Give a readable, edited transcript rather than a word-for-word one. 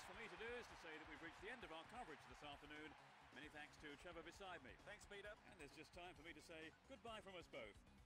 for me to do is to say that we've reached the end of our coverage this afternoon. Many thanks to Trevor beside me. Thanks, Peter. And there's just time for me to say goodbye from us both.